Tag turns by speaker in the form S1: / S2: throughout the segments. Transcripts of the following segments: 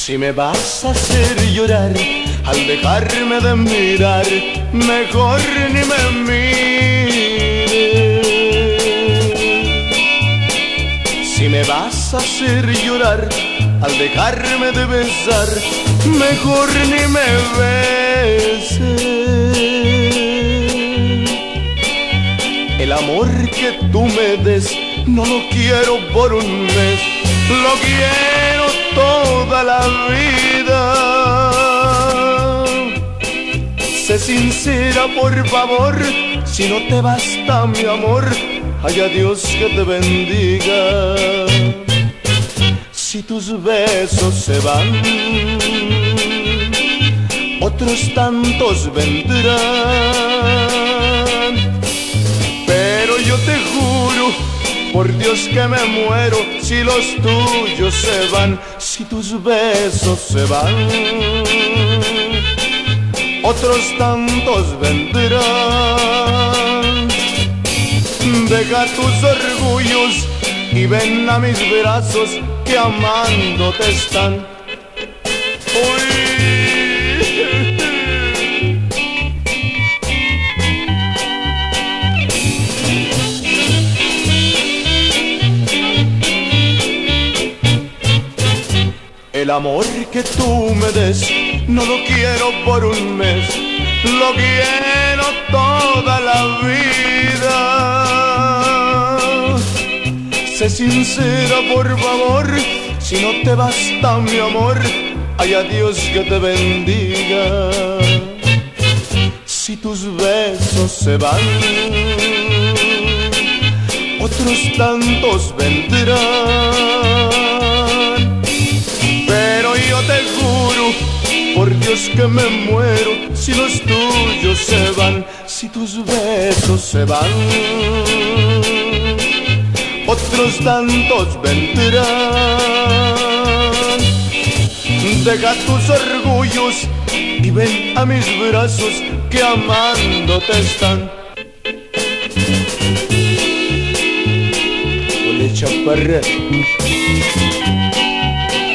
S1: Si me vas a hacer llorar al dejarme de mirar, mejor ni me mires. Si me vas a hacer llorar al dejarme de besar, mejor ni me beses. El amor que tú me des no lo quiero por un mes, lo quiero toda la vida. Sé sincera, por favor, si no te basta mi amor, haya Dios que te bendiga. Si tus besos se van, otros tantos vendrán. Pero yo te juro, por Dios que me muero, si los tuyos se van. Si tus besos se van, otros tantos vendrán. Deja tus orgullos y ven a mis brazos, que amándote están. El amor que tú me des no lo quiero por un mes, lo quiero toda la vida. Sé sincera, por favor, si no te basta mi amor, haya Dios que te bendiga. Si tus besos se van, otros tantos vendrán. Pero yo te juro, por Dios que me muero, si los tuyos se van. Si tus besos se van, otros tantos vendrán. Deja tus orgullos y ven a mis brazos, que amándote están. Ole chaparra,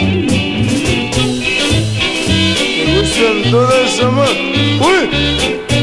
S1: me gustan todas, amor. ¡Uy!